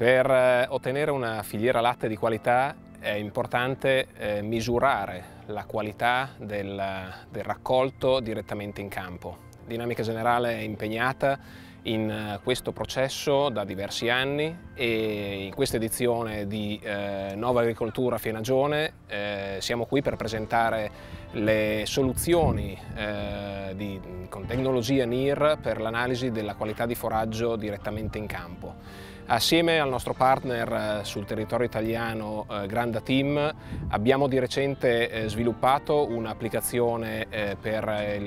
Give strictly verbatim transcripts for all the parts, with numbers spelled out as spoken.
Per eh, ottenere una filiera latte di qualità è importante eh, misurare la qualità del, del raccolto direttamente in campo. Dinamica Generale è impegnata in questo processo da diversi anni e in questa edizione di eh, Nova Agricoltura Fienagione eh, siamo qui per presentare le soluzioni eh, di, con tecnologia N I R per l'analisi della qualità di foraggio direttamente in campo. Assieme al nostro partner sul territorio italiano eh, Granda Team abbiamo di recente eh, sviluppato un'applicazione eh, per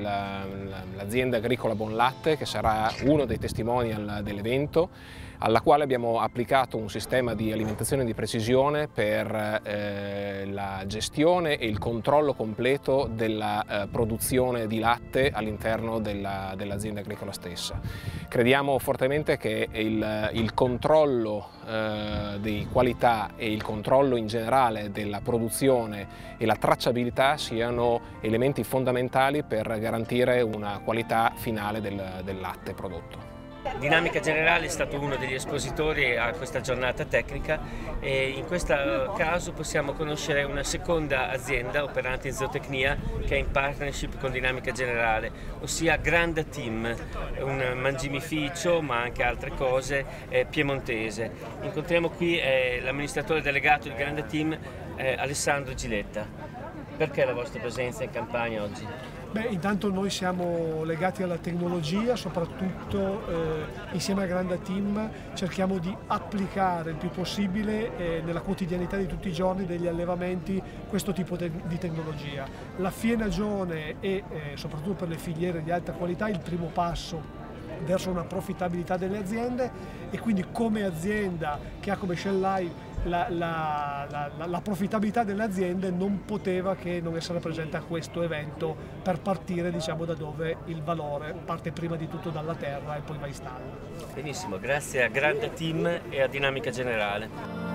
l'azienda agricola Bonlatte, che sarà uno dei testimonial dell'evento, alla quale abbiamo applicato un sistema di alimentazione di precisione per eh, la gestione e il controllo completo della eh, produzione di latte all'interno dell'azienda dell agricola stessa. Crediamo fortemente che il, il controllo eh, di qualità e il controllo in generale della produzione e la tracciabilità siano elementi fondamentali per garantire una qualità finale del, del latte prodotto. Dinamica Generale è stato uno degli espositori a questa giornata tecnica e in questo caso possiamo conoscere una seconda azienda operante in zootecnia che è in partnership con Dinamica Generale, ossia Granda Team, un mangimificio ma anche altre cose eh, piemontese. Incontriamo qui eh, l'amministratore delegato di Granda Team, eh, Alessandro Giletta. Perché la vostra presenza in Campania oggi? Beh, intanto noi siamo legati alla tecnologia, soprattutto eh, insieme a Granda Team cerchiamo di applicare il più possibile eh, nella quotidianità di tutti i giorni degli allevamenti questo tipo te di tecnologia. La Fienagione è, eh, soprattutto per le filiere di alta qualità, il primo passo verso una profittabilità delle aziende e quindi come azienda che ha come shell line la, la, la, la profittabilità delle aziende non poteva che non essere presente a questo evento per partire, diciamo, da dove il valore parte prima di tutto dalla terra e poi va in stalla. Benissimo, grazie a Granda Team e a Dinamica Generale.